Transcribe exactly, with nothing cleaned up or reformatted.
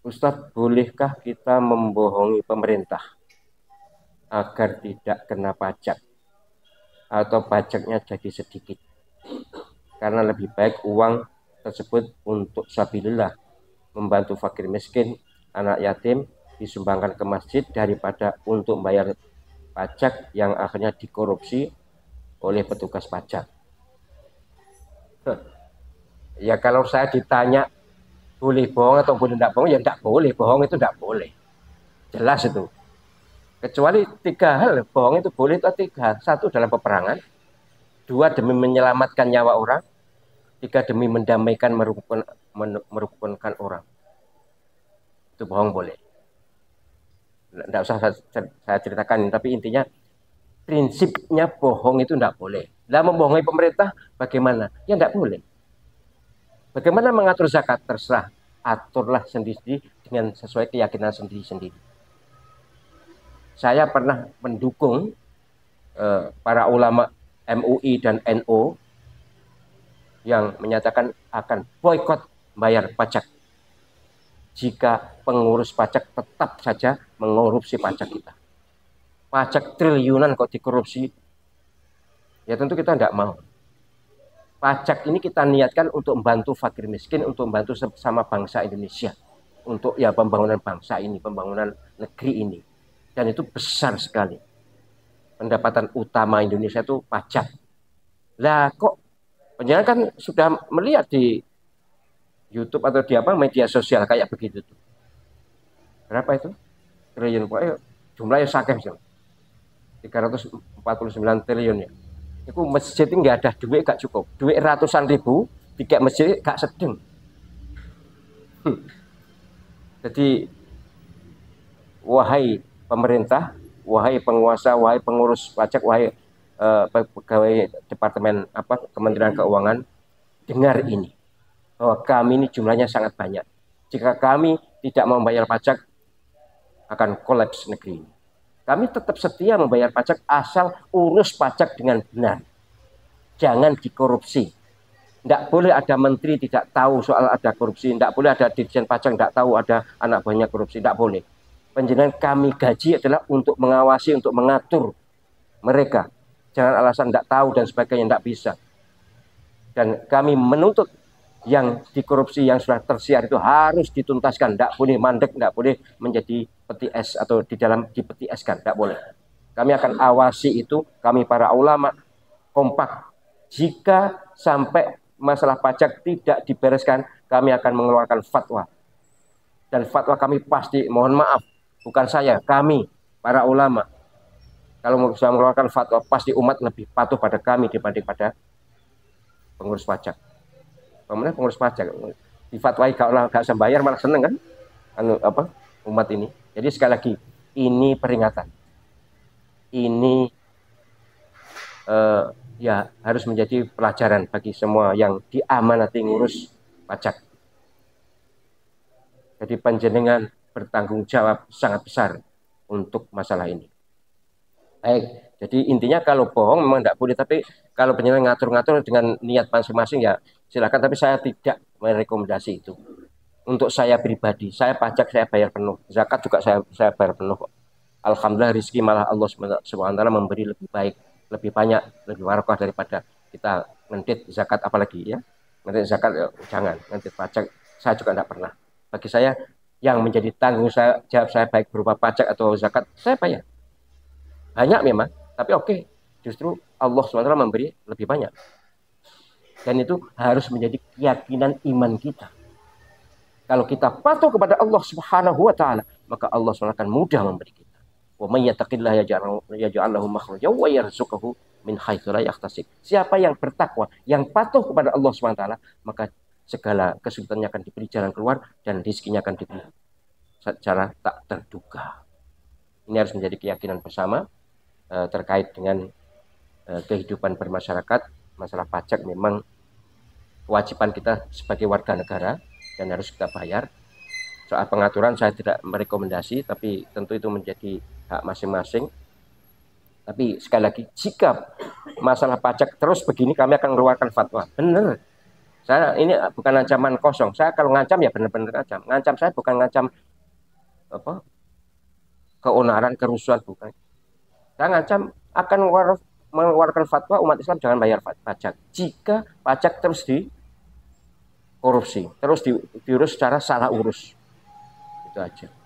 Ustadz, bolehkah kita membohongi pemerintah agar tidak kena pajak atau pajaknya jadi sedikit? Karena lebih baik uang tersebut untuk sabilillah, membantu fakir miskin, anak yatim, disumbangkan ke masjid daripada untuk membayar pajak yang akhirnya dikorupsi oleh petugas pajak. Ya kalau saya ditanya boleh bohong atau boleh tidak bohong, ya tidak boleh. Bohong itu tidak boleh. Jelas itu. Kecuali tiga hal, bohong itu boleh itu tiga. Satu, dalam peperangan. Dua, demi menyelamatkan nyawa orang. Tiga, demi mendamaikan, merukunkan, merukunkan orang. Itu bohong boleh. Tidak usah saya, saya ceritakan, tapi intinya prinsipnya bohong itu tidak boleh. Dalam membohongi pemerintah, bagaimana? Ya tidak boleh. Bagaimana mengatur zakat? Terserah. Aturlah sendiri dengan sesuai keyakinan sendiri-sendiri. Saya pernah mendukung eh, para ulama M U I dan N U yang menyatakan akan boikot bayar pajak jika pengurus pajak tetap saja mengorupsi pajak kita. Pajak triliunan kok dikorupsi, ya tentu kita tidak mau. Pajak ini kita niatkan untuk membantu fakir miskin, untuk membantu sama bangsa Indonesia, untuk ya pembangunan bangsa ini, pembangunan negeri ini. Dan itu besar sekali. Pendapatan utama Indonesia itu pajak. Lah kok penjelasan kan sudah melihat di YouTube atau di apa media sosial kayak begitu tuh. Berapa itu? Triliun. Pokoknya jumlahnya sakit sih. tiga ratus empat puluh sembilan triliun ya. Itu masjid ini nggak ada duit, gak cukup. Duit ratusan ribu, tiga masjid gak sedeng. Hmm. Jadi wahai pemerintah, wahai penguasa, wahai pengurus pajak, wahai uh, pegawai departemen apa Kementerian Keuangan, dengar ini bahwa kami ini jumlahnya sangat banyak. Jika kami tidak membayar pajak, akan kolaps negeri ini. Kami tetap setia membayar pajak asal urus pajak dengan benar. Jangan dikorupsi. Tidak boleh ada menteri tidak tahu soal ada korupsi. Tidak boleh ada dirjen pajak tidak tahu ada anak buahnya korupsi. Tidak boleh. Penjenengan kami gaji adalah untuk mengawasi, untuk mengatur mereka. Jangan alasan tidak tahu dan sebagainya, tidak bisa. Dan kami menuntut yang dikorupsi yang sudah tersiar itu harus dituntaskan, tidak boleh mandek, tidak boleh menjadi peti es atau di dalam di peti es kan, tidak boleh. Kami akan awasi itu, kami para ulama kompak. Jika sampai masalah pajak tidak dibereskan, kami akan mengeluarkan fatwa. Dan fatwa kami pasti, mohon maaf, bukan saya, kami para ulama. Kalau bisa mengeluarkan fatwa, pasti umat lebih patuh pada kami dibanding pada pengurus pajak. Kemudian pengurus pajak difatwai kalau nggak bisa bayar malah seneng kan, anu apa umat ini. Jadi sekali lagi ini peringatan, ini uh, ya harus menjadi pelajaran bagi semua yang diamanati ngurus pajak. Jadi panjenengan bertanggung jawab sangat besar untuk masalah ini. Baik. Jadi intinya kalau bohong memang tidak boleh, tapi kalau penyelenggara ngatur-ngatur dengan niat masing-masing ya silakan. Tapi saya tidak merekomendasi itu. Untuk saya pribadi, saya pajak saya bayar penuh, zakat juga saya saya bayar penuh. Alhamdulillah rezeki malah Allah subhanahu wa taala memberi lebih baik, lebih banyak, lebih barokah daripada kita ngedit zakat apalagi ya. Ngedit zakat ya, jangan, ngedit pajak saya juga tidak pernah. Bagi saya yang menjadi tanggung saya jawab saya baik berupa pajak atau zakat saya bayar. Banyak memang, tapi oke, justru Allah subhanahu wa taala memberi lebih banyak. Dan itu harus menjadi keyakinan iman kita. Kalau kita patuh kepada Allah subhanahu wa taala, maka Allah subhanahu wa taala akan mudah memberi kita. Wa may yattaqillaha yaj'al lahu makhrajan wa yarzuqhu min haitsu la yahtasib. Siapa yang bertakwa, yang patuh kepada Allah subhanahu wa taala, maka segala kesulitannya akan diberi jalan keluar dan rezekinya akan diberi secara tak terduga. Ini harus menjadi keyakinan bersama. Terkait dengan uh, kehidupan bermasyarakat, masalah pajak memang kewajiban kita sebagai warga negara dan harus kita bayar. Soal pengaturan saya tidak merekomendasi, tapi tentu itu menjadi hak masing-masing. Tapi sekali lagi, jika masalah pajak terus begini, kami akan mengeluarkan fatwa. Benar, Saya ini bukan ancaman kosong. Saya kalau ngancam ya benar-benar ngancam. Ngancam saya bukan ngancam apa keonaran, kerusuhan, bukan. Saya ngancam akan mengeluarkan fatwa umat Islam jangan bayar pajak. Jika pajak terus dikorupsi, terus di, diurus secara salah urus. Itu aja.